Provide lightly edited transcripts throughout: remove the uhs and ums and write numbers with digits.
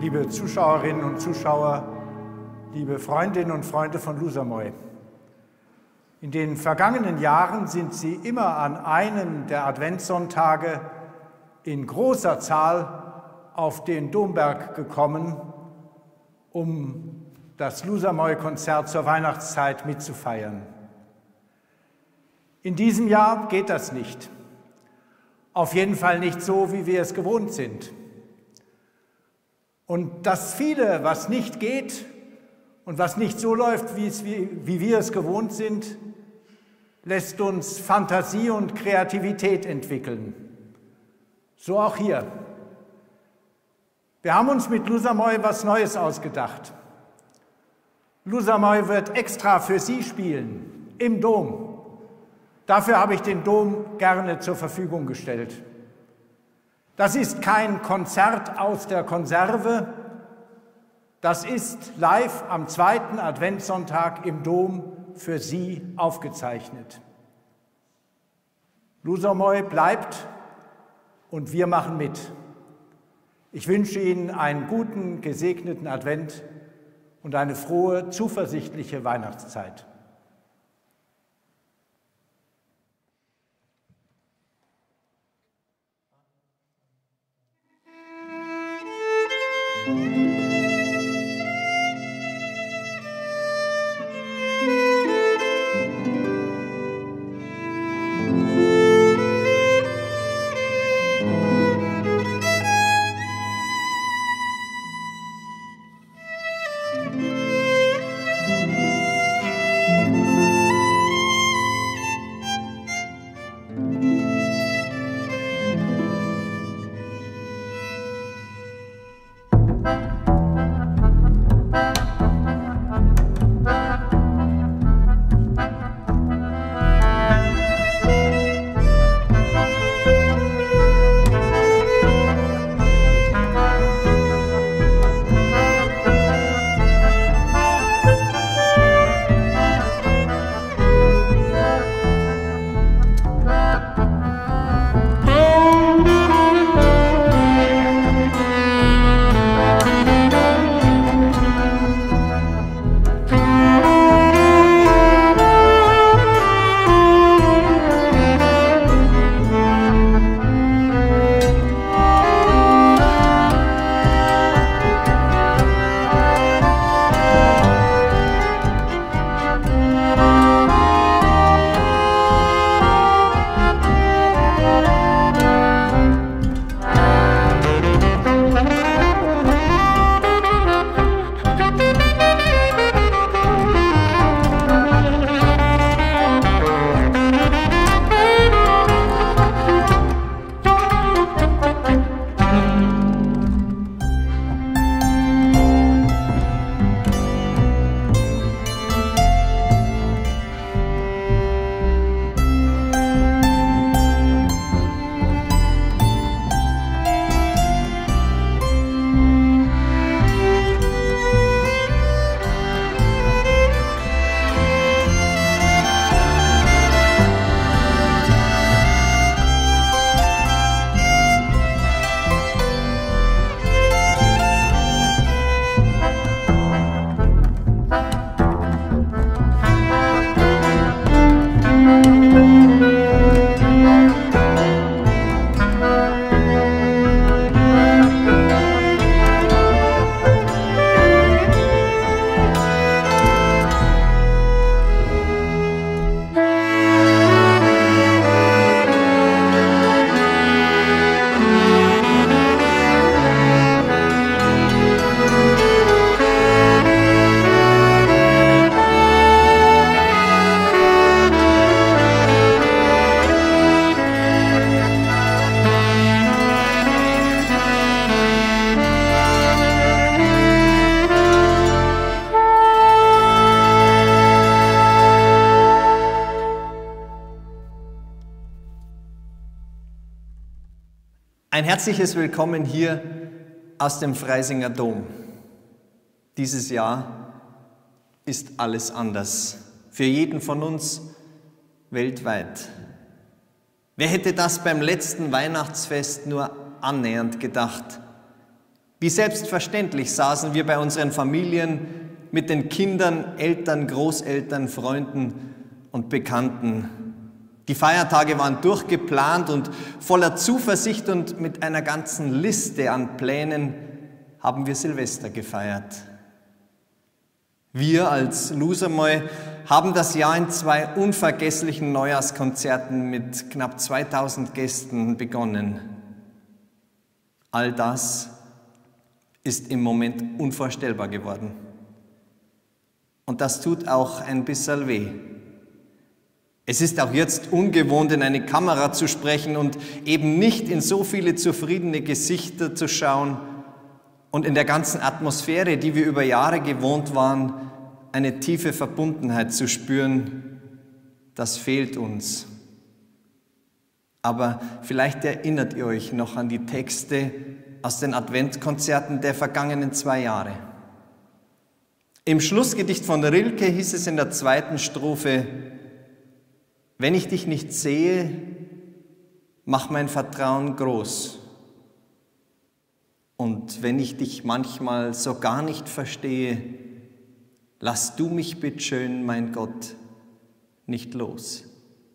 liebe Zuschauerinnen und Zuschauer, liebe Freundinnen und Freunde von Lusamoy. In den vergangenen Jahren sind Sie immer an einem der Adventssonntage in großer Zahl auf den Domberg gekommen, um das Lusamoy-Konzert zur Weihnachtszeit mitzufeiern. In diesem Jahr geht das nicht. Auf jeden Fall nicht so, wie wir es gewohnt sind. Und das viele, was nicht geht und was nicht so läuft, wie wir es gewohnt sind, lässt uns Fantasie und Kreativität entwickeln. So auch hier. Wir haben uns mit Lusamoy was Neues ausgedacht. Lusamoy wird extra für Sie spielen, im Dom. Dafür habe ich den Dom gerne zur Verfügung gestellt. Das ist kein Konzert aus der Konserve, das ist live am zweiten Adventssonntag im Dom für Sie aufgezeichnet. Lusamoy bleibt und wir machen mit. Ich wünsche Ihnen einen guten, gesegneten Advent und eine frohe, zuversichtliche Weihnachtszeit. Ein herzliches Willkommen hier aus dem Freisinger Dom. Dieses Jahr ist alles anders, für jeden von uns weltweit. Wer hätte das beim letzten Weihnachtsfest nur annähernd gedacht? Wie selbstverständlich saßen wir bei unseren Familien mit den Kindern, Eltern, Großeltern, Freunden und Bekannten. Die Feiertage waren durchgeplant und voller Zuversicht und mit einer ganzen Liste an Plänen haben wir Silvester gefeiert. Wir als Lusermoy haben das Jahr in 2 unvergesslichen Neujahrskonzerten mit knapp 2000 Gästen begonnen. All das ist im Moment unvorstellbar geworden. Und das tut auch ein bisschen weh. Es ist auch jetzt ungewohnt, in eine Kamera zu sprechen und eben nicht in so viele zufriedene Gesichter zu schauen und in der ganzen Atmosphäre, die wir über Jahre gewohnt waren, eine tiefe Verbundenheit zu spüren. Das fehlt uns. Aber vielleicht erinnert ihr euch noch an die Texte aus den Adventkonzerten der vergangenen 2 Jahre. Im Schlussgedicht von Rilke hieß es in der 2. Strophe: Wenn ich dich nicht sehe, mach mein Vertrauen groß. Und wenn ich dich manchmal so gar nicht verstehe, lass du mich bitteschön, mein Gott, nicht los.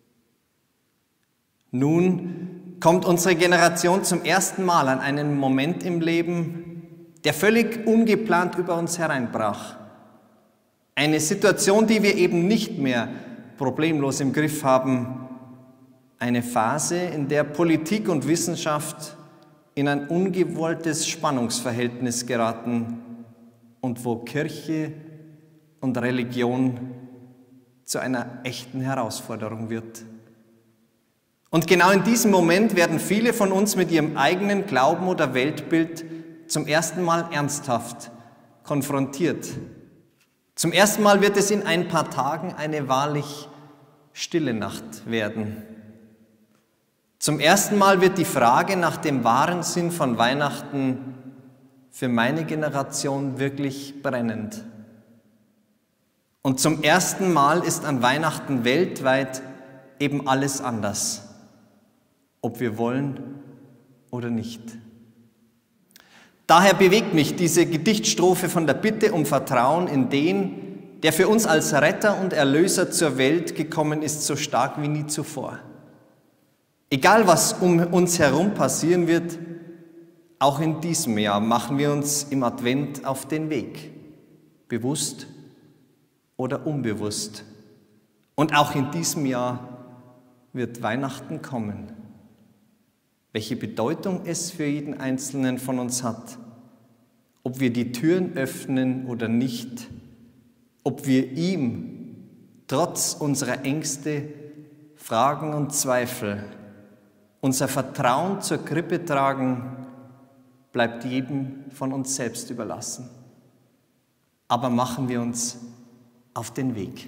Nun kommt unsere Generation zum ersten Mal an einen Moment im Leben, der völlig ungeplant über uns hereinbrach. Eine Situation, die wir eben nicht mehr problemlos im Griff haben. Eine Phase, in der Politik und Wissenschaft in ein ungewolltes Spannungsverhältnis geraten und wo Kirche und Religion zu einer echten Herausforderung wird. Und genau in diesem Moment werden viele von uns mit ihrem eigenen Glauben oder Weltbild zum ersten Mal ernsthaft konfrontiert. Zum ersten Mal wird es in ein paar Tagen eine wahrlich stille Nacht werden. Zum ersten Mal wird die Frage nach dem wahren Sinn von Weihnachten für meine Generation wirklich brennend. Und zum ersten Mal ist an Weihnachten weltweit eben alles anders, ob wir wollen oder nicht. Daher bewegt mich diese Gedichtstrophe von der Bitte um Vertrauen in den, der für uns als Retter und Erlöser zur Welt gekommen ist, so stark wie nie zuvor. Egal, was um uns herum passieren wird, auch in diesem Jahr machen wir uns im Advent auf den Weg, bewusst oder unbewusst. Und auch in diesem Jahr wird Weihnachten kommen. Welche Bedeutung es für jeden Einzelnen von uns hat, ob wir die Türen öffnen oder nicht, ob wir ihm trotz unserer Ängste, Fragen und Zweifel unser Vertrauen zur Krippe tragen, bleibt jedem von uns selbst überlassen. Aber machen wir uns auf den Weg.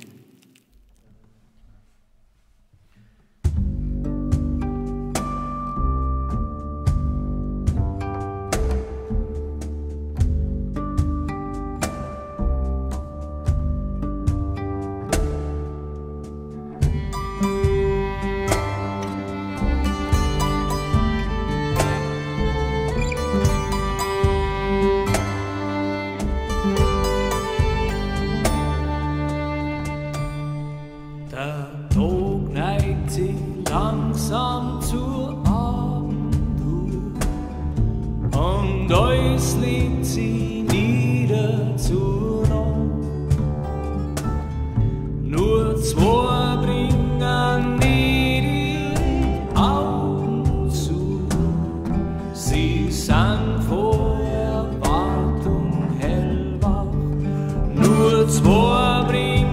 Langsam zur Abenduhr und euch liegt sie nieder zur Nacht. Nur 2 bringen die Augen zu, sie sind vor Erwartung hellwach. Nur 2 bringen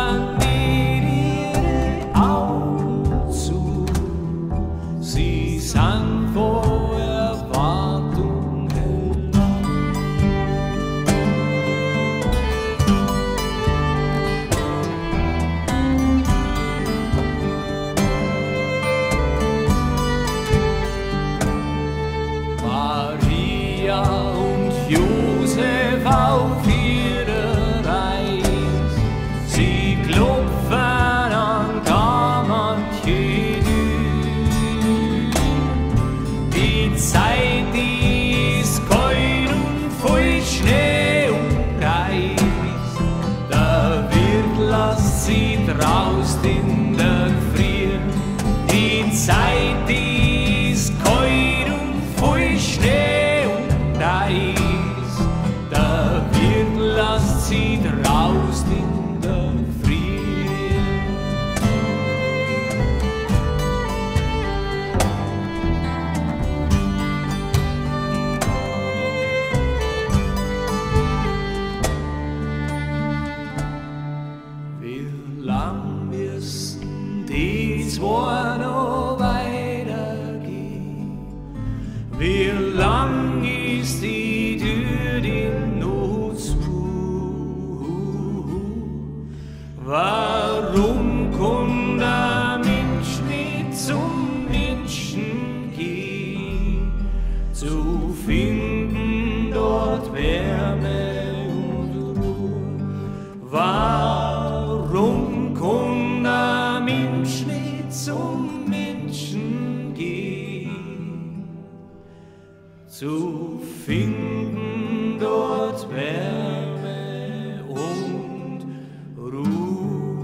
Josef auf ihre Reis, sie klopfen an gar manche Tür. Die Zeit ist kalt und zum Menschen geht, zu finden dort Wärme und Ruhe.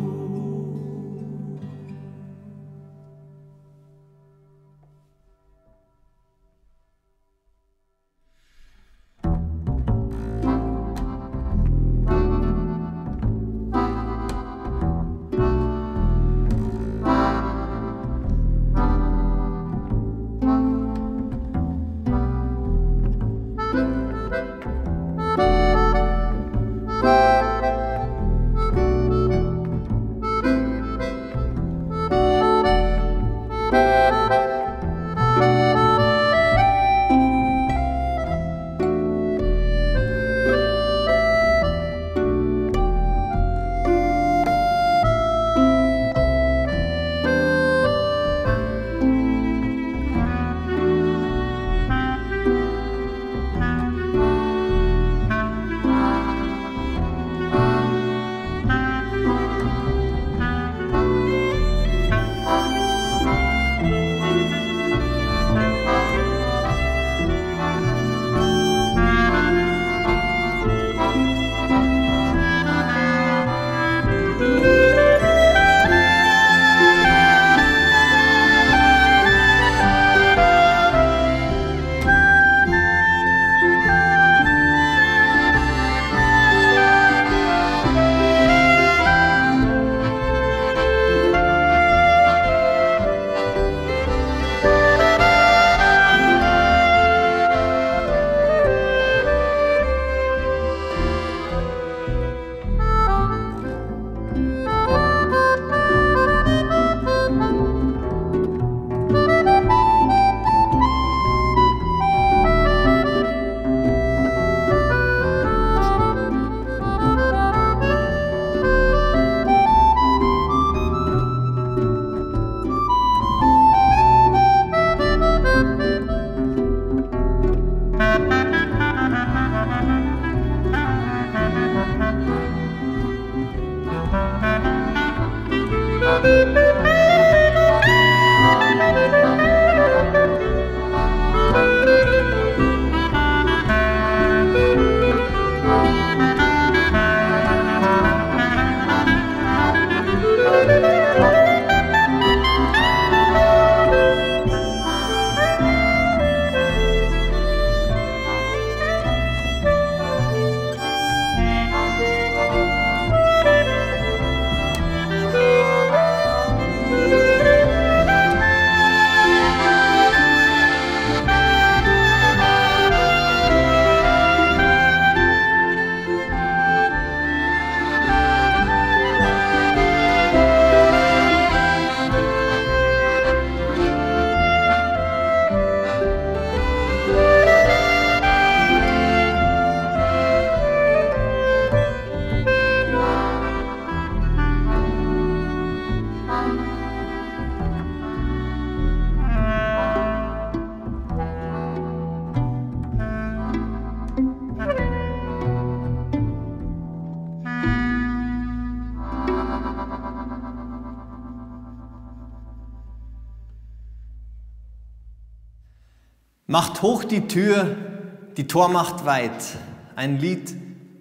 Macht hoch die Tür, die Tor macht weit. Ein Lied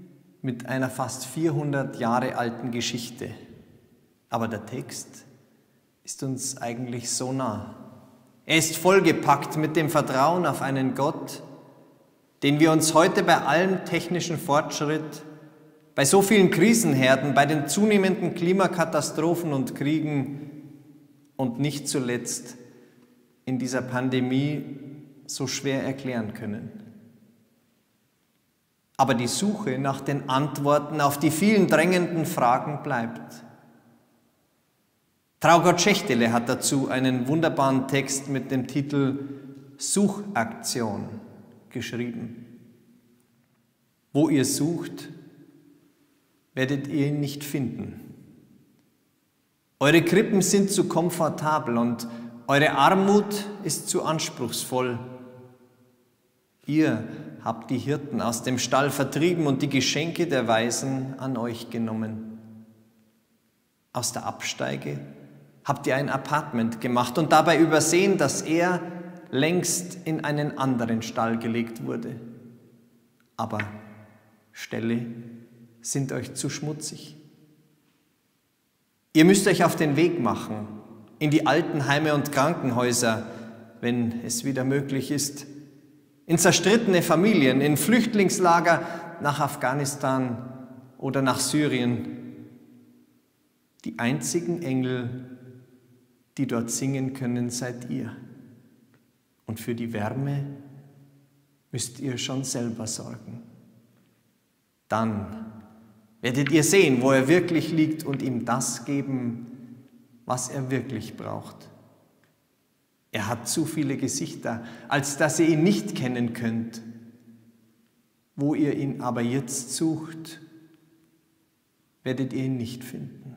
mit einer fast 400 Jahre alten Geschichte. Aber der Text ist uns eigentlich so nah. Er ist vollgepackt mit dem Vertrauen auf einen Gott, den wir uns heute bei allem technischen Fortschritt, bei so vielen Krisenherden, bei den zunehmenden Klimakatastrophen und Kriegen und nicht zuletzt in dieser Pandemie so schwer erklären können. Aber die Suche nach den Antworten auf die vielen drängenden Fragen bleibt. Traugott Schächtele hat dazu einen wunderbaren Text mit dem Titel Suchaktion geschrieben. Wo ihr sucht, werdet ihr ihn nicht finden. Eure Krippen sind zu komfortabel und eure Armut ist zu anspruchsvoll. Ihr habt die Hirten aus dem Stall vertrieben und die Geschenke der Weisen an euch genommen. Aus der Absteige habt ihr ein Apartment gemacht und dabei übersehen, dass er längst in einen anderen Stall gelegt wurde. Aber Ställe sind euch zu schmutzig. Ihr müsst euch auf den Weg machen, in die Altenheime und Krankenhäuser, wenn es wieder möglich ist, in zerstrittene Familien, in Flüchtlingslager nach Afghanistan oder nach Syrien. Die einzigen Engel, die dort singen können, seid ihr. Und für die Wärme müsst ihr schon selber sorgen. Dann werdet ihr sehen, wo er wirklich liegt und ihm das geben, was er wirklich braucht. Er hat zu viele Gesichter, als dass ihr ihn nicht kennen könnt. Wo ihr ihn aber jetzt sucht, werdet ihr ihn nicht finden.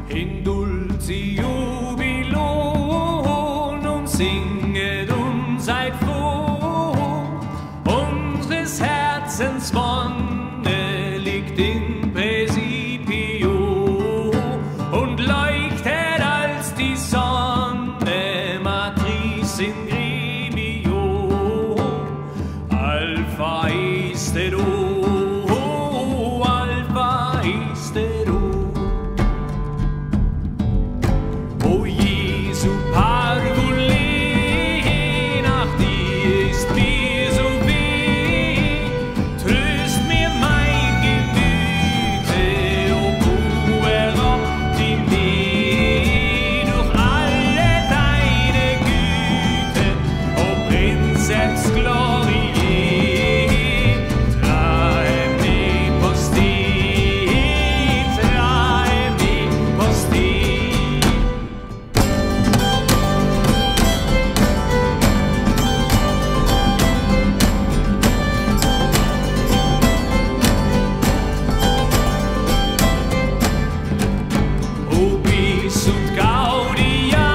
in dulci jubilo, nun singet und seid froh. Unseres Herzens Wonne liegt in Präsipio und leuchtet als die Sonne Matrice in Gremio. Alpha iste du, Alpha iste du. O Jesu Parvulé, nach dir ist mir so weh. Tröst mir mein Gemüte, o puer optime, durch alle deine Güte, o Princeps Gloriae, trae me posti, trae me posti. Ubis und Gaudia,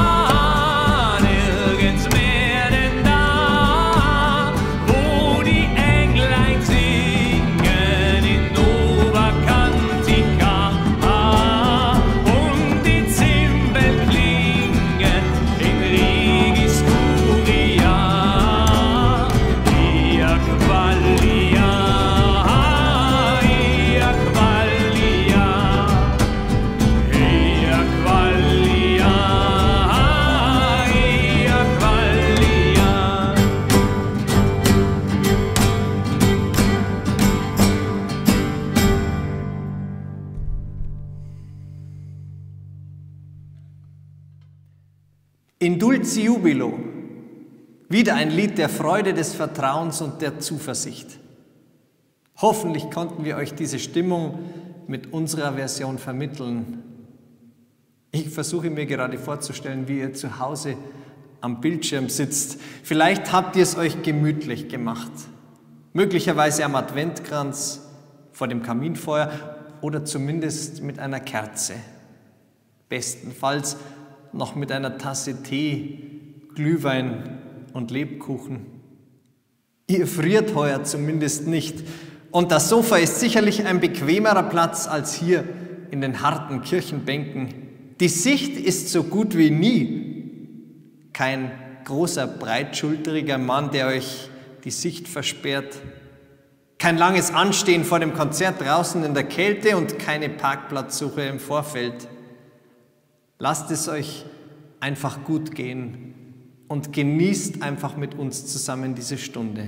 nirgends mehr denn da, wo die Englein singen in Nova Cantica und die Zimbel klingen in Regis Curia. Ia Qualia, ia Qualia. Ea Qualia, Ea Qualia. In Dulci Jubilo, wieder ein Lied der Freude, des Vertrauens und der Zuversicht. Hoffentlich konnten wir euch diese Stimmung mit unserer Version vermitteln. Ich versuche mir gerade vorzustellen, wie ihr zu Hause am Bildschirm sitzt. Vielleicht habt ihr es euch gemütlich gemacht. Möglicherweise am Adventkranz, vor dem Kaminfeuer oder zumindest mit einer Kerze. Bestenfalls noch mit einer Tasse Tee, Glühwein und Lebkuchen. Ihr friert heuer zumindest nicht. Und das Sofa ist sicherlich ein bequemerer Platz als hier in den harten Kirchenbänken. Die Sicht ist so gut wie nie. Kein großer, breitschulteriger Mann, der euch die Sicht versperrt. Kein langes Anstehen vor dem Konzert draußen in der Kälte und keine Parkplatzsuche im Vorfeld. Lasst es euch einfach gut gehen und genießt einfach mit uns zusammen diese Stunde.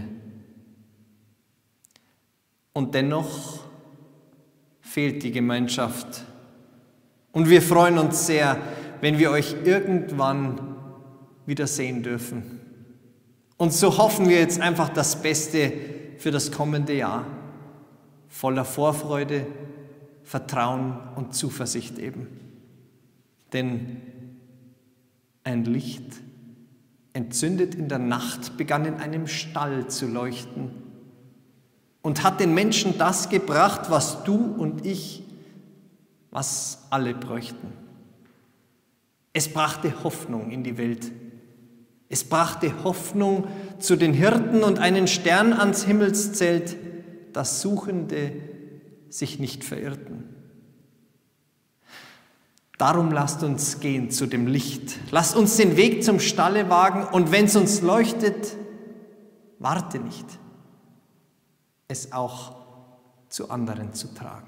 Und dennoch fehlt die Gemeinschaft. Und wir freuen uns sehr, wenn wir euch irgendwann wieder sehen dürfen. Und so hoffen wir jetzt einfach das Beste für das kommende Jahr. Voller Vorfreude, Vertrauen und Zuversicht eben. Denn ein Licht, entzündet in der Nacht, begann in einem Stall zu leuchten und hat den Menschen das gebracht, was du und ich, was alle bräuchten. Es brachte Hoffnung in die Welt. Es brachte Hoffnung zu den Hirten und einen Stern ans Himmelszelt, dass Suchende sich nicht verirrten. Darum lasst uns gehen zu dem Licht. Lasst uns den Weg zum Stalle wagen und wenn es uns leuchtet, warte nicht, es auch zu anderen zu tragen.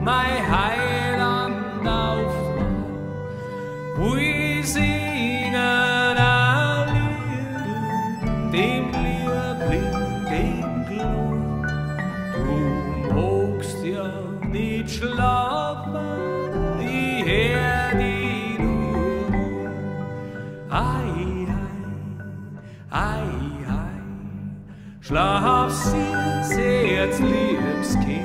mein Heiland auftrag. Wir singen ein Lied, dem Liebling, dem Glut. Du magst ja nicht schlafen, die Herde, die du. Ei, ei, schlaf süß, Herz, liebes Kind.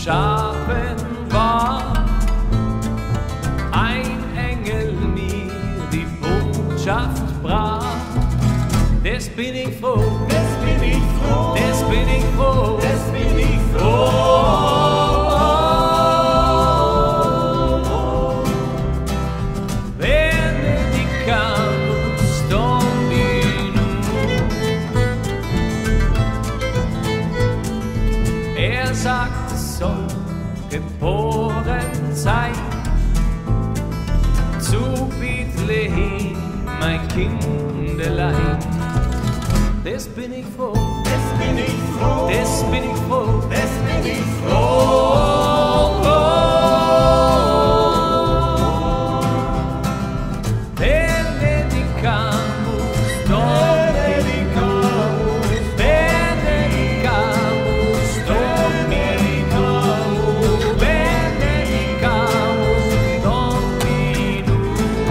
Schafen war ein Engel mir die Botschaft brach. Des bin ich froh, des bin ich froh, des bin ich froh, des bin ich froh. Er sagt, es soll geboren sein zu Bethlehem, mein Kindelein. Des bin ich froh, des bin ich froh, des bin ich froh, des bin ich froh. Benedicamus Dominus, Benedicamus Dominus, Benedicamus Dominus.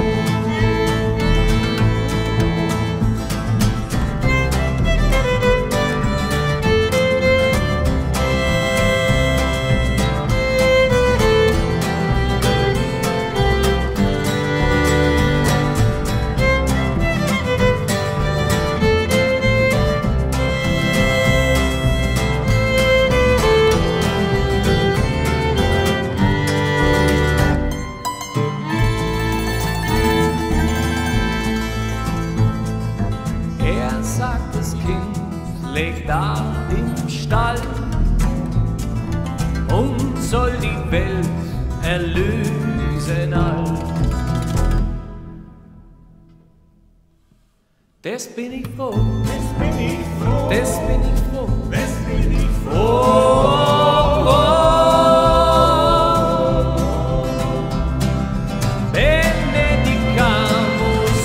Er sagt, das Kind liegt da im Stall und soll die Welt erlösen all. Des bin ich froh, des bin ich froh, des bin ich froh, des bin ich froh. Benedicamus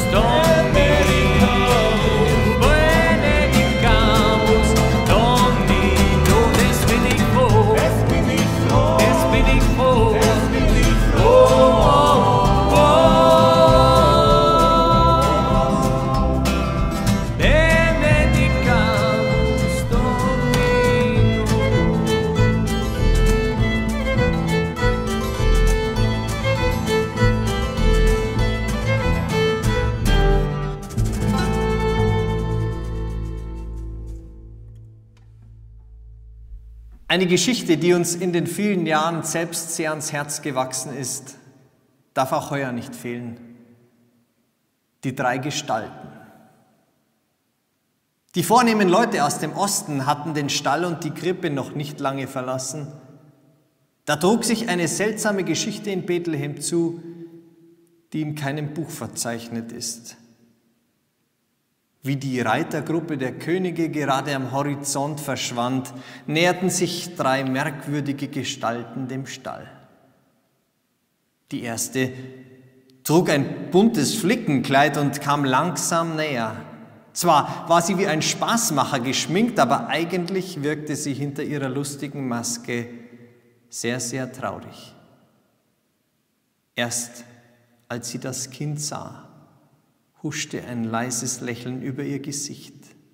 Dominus, Benedicamus Dominus, des bin ich froh, des bin ich froh, des bin ich froh, des bin ich Benedicamus Dominus. Eine Geschichte, die uns in den vielen Jahren selbst sehr ans Herz gewachsen ist, darf auch heuer nicht fehlen. Die 3 Gestalten. Die vornehmen Leute aus dem Osten hatten den Stall und die Krippe noch nicht lange verlassen. Da trug sich eine seltsame Geschichte in Bethlehem zu, die in keinem Buch verzeichnet ist. Wie die Reitergruppe der Könige gerade am Horizont verschwand, näherten sich 3 merkwürdige Gestalten dem Stall. Die erste trug ein buntes Flickenkleid und kam langsam näher. Zwar war sie wie ein Spaßmacher geschminkt, aber eigentlich wirkte sie hinter ihrer lustigen Maske sehr, sehr traurig. Erst als sie das Kind sah, huschte ein leises Lächeln über ihr Gesicht.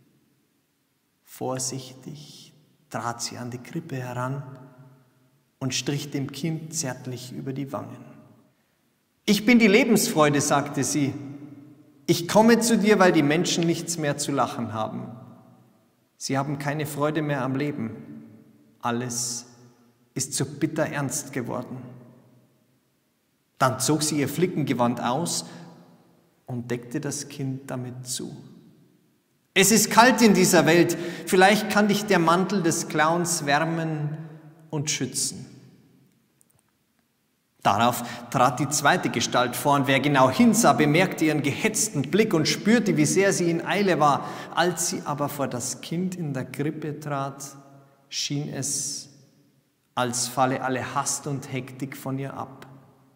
Vorsichtig trat sie an die Krippe heran und strich dem Kind zärtlich über die Wangen. »Ich bin die Lebensfreude«, sagte sie. »Ich komme zu dir, weil die Menschen nichts mehr zu lachen haben. Sie haben keine Freude mehr am Leben. Alles ist so bitter ernst geworden.« Dann zog sie ihr Flickengewand aus und deckte das Kind damit zu. »Es ist kalt in dieser Welt, vielleicht kann dich der Mantel des Clowns wärmen und schützen.« Darauf trat die zweite Gestalt vor, und wer genau hinsah, bemerkte ihren gehetzten Blick und spürte, wie sehr sie in Eile war. Als sie aber vor das Kind in der Krippe trat, schien es, als falle alle Hast und Hektik von ihr ab.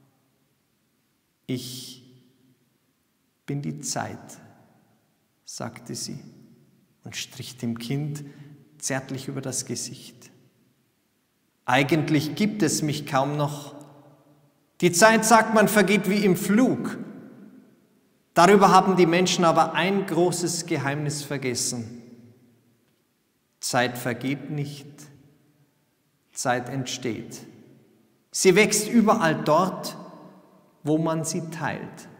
»Ich bin die Zeit«, sagte sie und strich dem Kind zärtlich über das Gesicht. »Eigentlich gibt es mich kaum noch. Die Zeit, sagt man, vergeht wie im Flug. Darüber haben die Menschen aber ein großes Geheimnis vergessen. Zeit vergeht nicht, Zeit entsteht. Sie wächst überall dort, wo man sie teilt.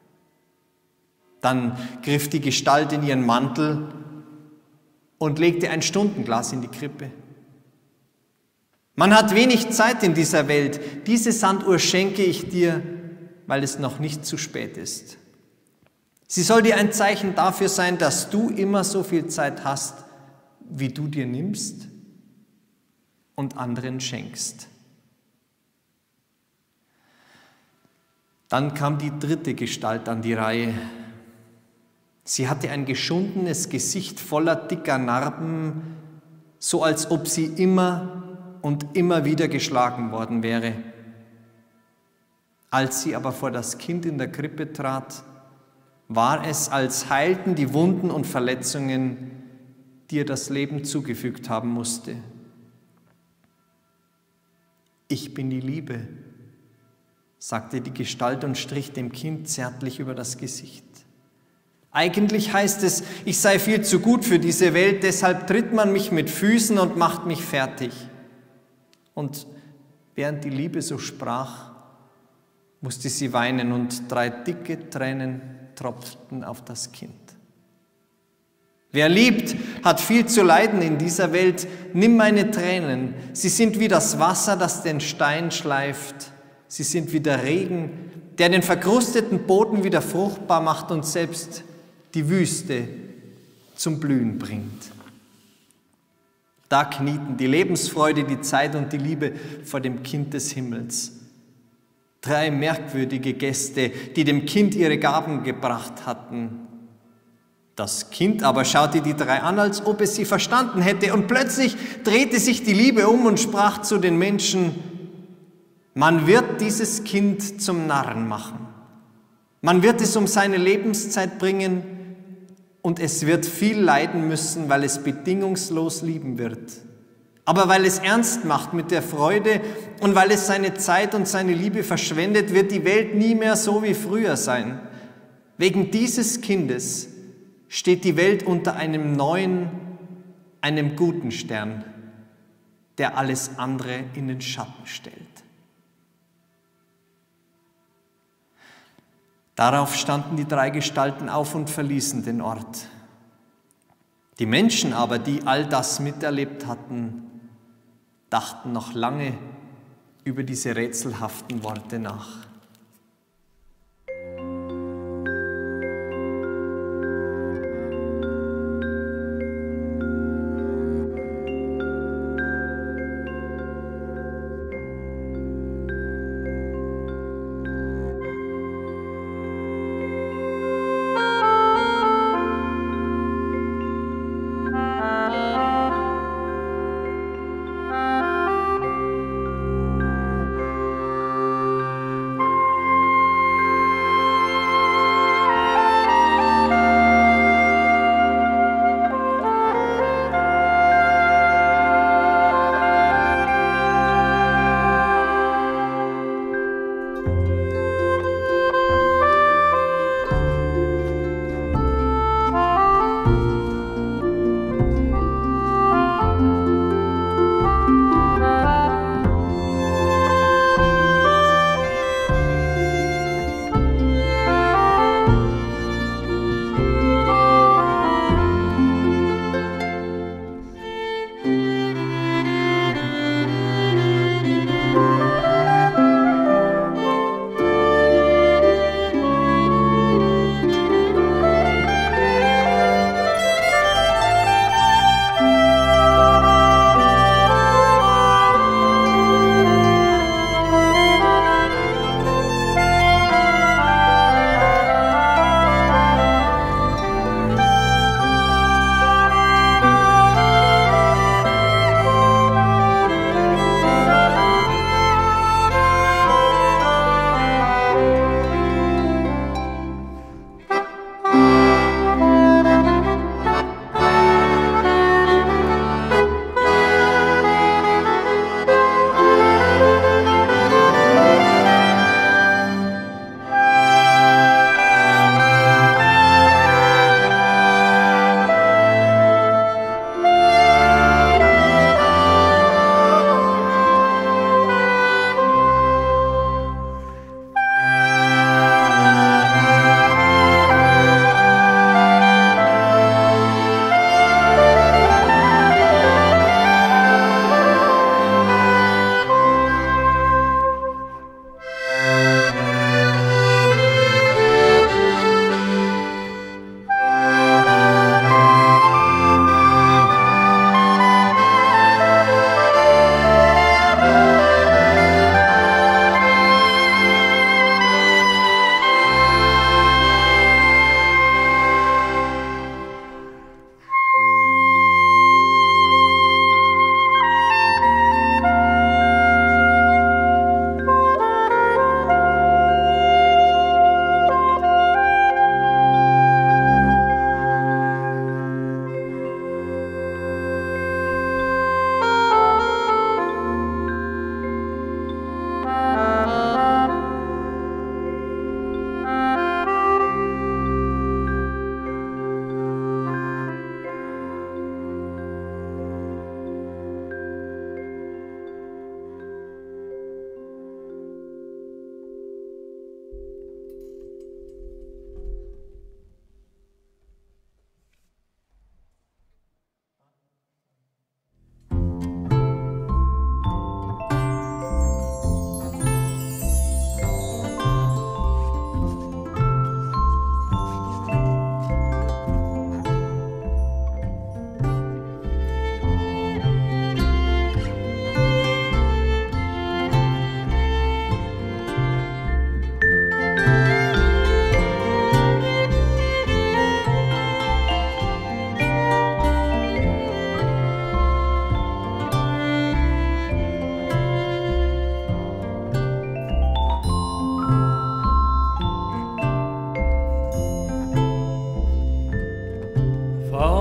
Dann griff die Gestalt in ihren Mantel und legte ein Stundenglas in die Krippe. Man hat wenig Zeit in dieser Welt. Diese Sanduhr schenke ich dir, weil es noch nicht zu spät ist. Sie soll dir ein Zeichen dafür sein, dass du immer so viel Zeit hast, wie du dir nimmst und anderen schenkst. Dann kam die dritte Gestalt an die Reihe. Sie hatte ein geschundenes Gesicht voller dicker Narben, so als ob sie immer und immer wieder geschlagen worden wäre. Als sie aber vor das Kind in der Krippe trat, war es, als heilten die Wunden und Verletzungen, die ihr das Leben zugefügt haben musste. Ich bin die Liebe, sagte die Gestalt und strich dem Kind zärtlich über das Gesicht. Eigentlich heißt es, ich sei viel zu gut für diese Welt, deshalb tritt man mich mit Füßen und macht mich fertig. Und während die Liebe so sprach, musste sie weinen und 3 dicke Tränen tropften auf das Kind. Wer liebt, hat viel zu leiden in dieser Welt. Nimm meine Tränen, sie sind wie das Wasser, das den Stein schleift. Sie sind wie der Regen, der den verkrusteten Boden wieder fruchtbar macht und selbst die Wüste zum Blühen bringt. Da knieten die Lebensfreude, die Zeit und die Liebe vor dem Kind des Himmels. 3 merkwürdige Gäste, die dem Kind ihre Gaben gebracht hatten. Das Kind aber schaute die 3 an, als ob es sie verstanden hätte, und plötzlich drehte sich die Liebe um und sprach zu den Menschen: Man wird dieses Kind zum Narren machen. Man wird es um seine Lebenszeit bringen und es wird viel leiden müssen, weil es bedingungslos lieben wird. Aber weil es ernst macht mit der Freude und weil es seine Zeit und seine Liebe verschwendet, wird die Welt nie mehr so wie früher sein. Wegen dieses Kindes steht die Welt unter einem neuen, einem guten Stern, der alles andere in den Schatten stellt. Darauf standen die 3 Gestalten auf und verließen den Ort. Die Menschen aber, die all das miterlebt hatten, dachten noch lange über diese rätselhaften Worte nach.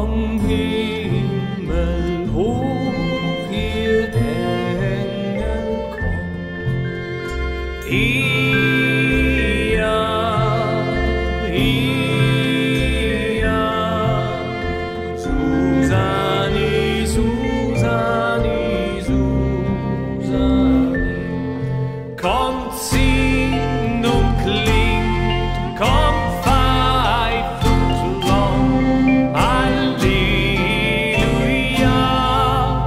vom Himmel hoch ihr Engel kommt. Susani, Susani, Susani, kommt, singt und klingt, kommt, pfeift und lohnt. Halleluja,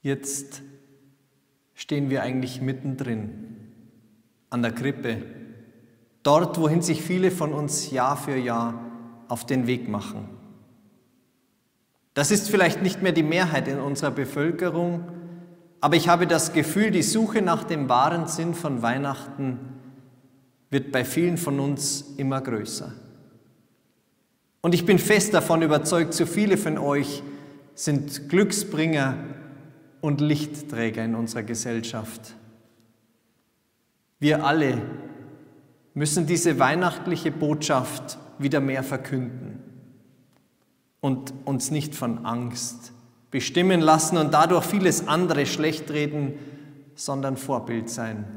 Jetzt stehen wir eigentlich mittendrin, an der Krippe, dort, wohin sich viele von uns Jahr für Jahr auf den Weg machen. Das ist vielleicht nicht mehr die Mehrheit in unserer Bevölkerung, aber ich habe das Gefühl, die Suche nach dem wahren Sinn von Weihnachten wird bei vielen von uns immer größer. Und ich bin fest davon überzeugt, so viele von euch sind Glücksbringer und Lichtträger in unserer Gesellschaft. Wir alle müssen diese weihnachtliche Botschaft wieder mehr verkünden und uns nicht von Angst bestimmen lassen und dadurch vieles andere schlecht reden, sondern Vorbild sein.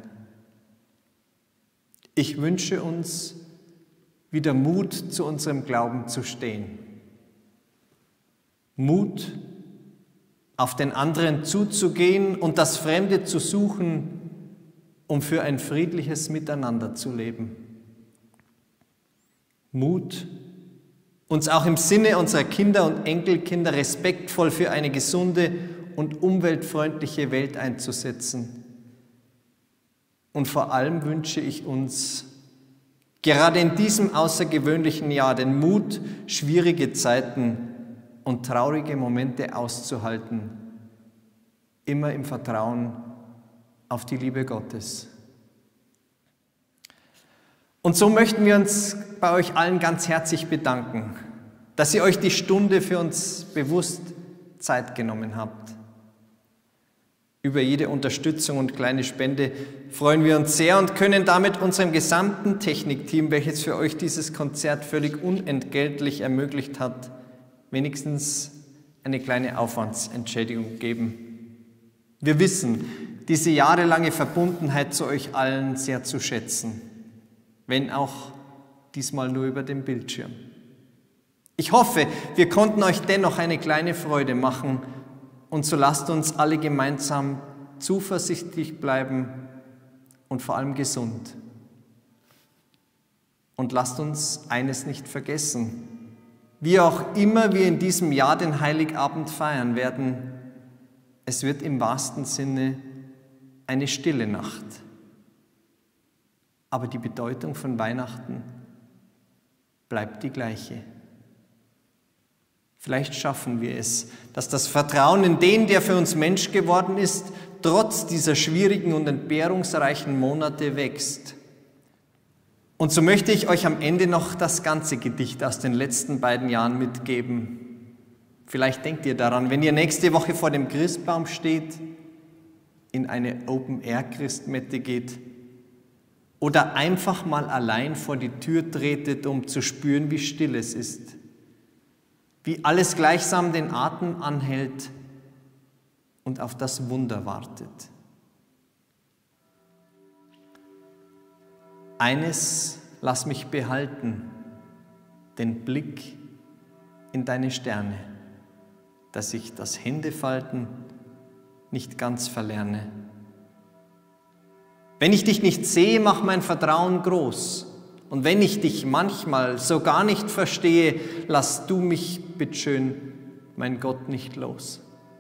Ich wünsche uns wieder Mut, zu unserem Glauben zu stehen. Mut, auf den anderen zuzugehen und das Fremde zu suchen, um für ein friedliches Miteinander zu leben. Mut, uns auch im Sinne unserer Kinder und Enkelkinder respektvoll für eine gesunde und umweltfreundliche Welt einzusetzen. Und vor allem wünsche ich uns, gerade in diesem außergewöhnlichen Jahr, den Mut, schwierige Zeiten und traurige Momente auszuhalten, immer im Vertrauen auf die Liebe Gottes. Und so möchten wir uns bei euch allen ganz herzlich bedanken, dass ihr euch die Stunde für uns bewusst Zeit genommen habt. Über jede Unterstützung und kleine Spende freuen wir uns sehr und können damit unserem gesamten Technikteam, welches für euch dieses Konzert völlig unentgeltlich ermöglicht hat, wenigstens eine kleine Aufwandsentschädigung geben. Wir wissen diese jahrelange Verbundenheit zu euch allen sehr zu schätzen, wenn auch diesmal nur über den Bildschirm. Ich hoffe, wir konnten euch dennoch eine kleine Freude machen und so lasst uns alle gemeinsam zuversichtlich bleiben und vor allem gesund. Und lasst uns eines nicht vergessen: Wie auch immer wir in diesem Jahr den Heiligabend feiern werden, es wird im wahrsten Sinne eine stille Nacht. Aber die Bedeutung von Weihnachten bleibt die gleiche. Vielleicht schaffen wir es, dass das Vertrauen in den, der für uns Mensch geworden ist, trotz dieser schwierigen und entbehrungsreichen Monate wächst. Und so möchte ich euch am Ende noch das ganze Gedicht aus den letzten beiden Jahren mitgeben. Vielleicht denkt ihr daran, wenn ihr nächste Woche vor dem Christbaum steht, in eine Open-Air-Christmette geht oder einfach mal allein vor die Tür tretet, um zu spüren, wie still es ist, wie alles gleichsam den Atem anhält und auf das Wunder wartet. Eines lass mich behalten, den Blick in deine Sterne, dass ich das Händefalten nicht ganz verlerne. Wenn ich dich nicht sehe, mach mein Vertrauen groß. Und wenn ich dich manchmal so gar nicht verstehe, lass du mich, bitteschön, mein Gott, nicht los.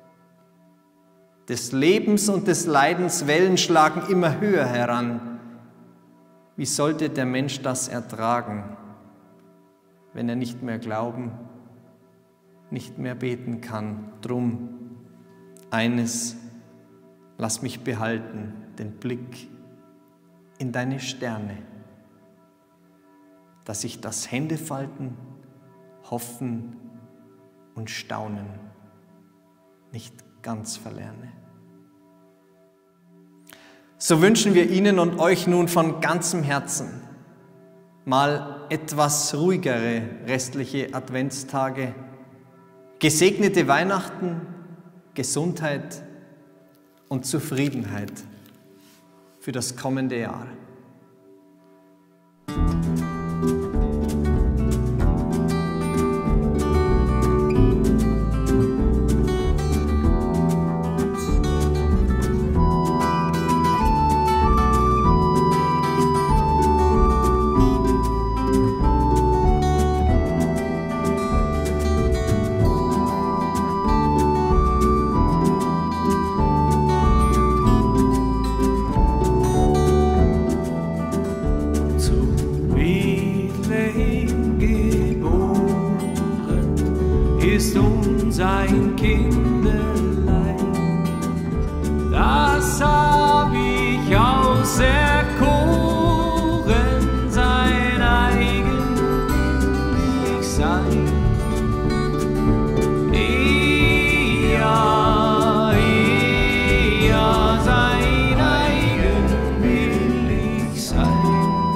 Des Lebens und des Leidens Wellen schlagen immer höher heran. Wie sollte der Mensch das ertragen, wenn er nicht mehr glauben, nicht mehr beten kann? Drum, eines, lass mich behalten, den Blick in deine Sterne, dass ich das Händefalten, Hoffen und Staunen nicht ganz verlerne. So wünschen wir Ihnen und euch nun von ganzem Herzen mal etwas ruhigere restliche Adventstage, gesegnete Weihnachten, Gesundheit und Zufriedenheit für das kommende Jahr. Kinderlein, das hab ich auserkoren, sein eigen will ich sein. Ja, sein eigen will ich sein.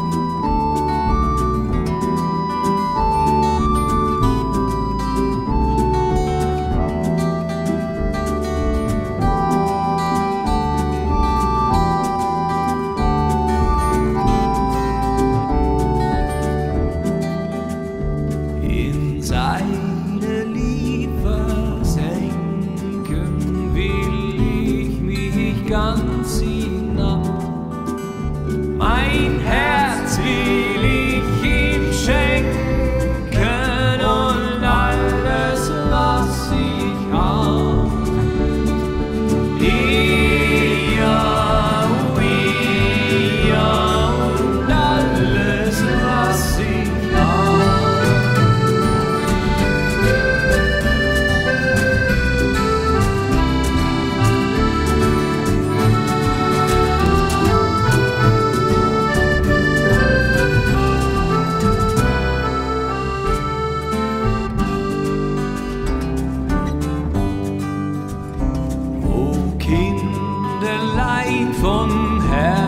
In seine Liebe versenken will ich mich ganz hinab. Mein Herz will ich ihm schenken und alles, was ich hab. Ja, und alles, was ich hab. O Kinderlein von Herzen,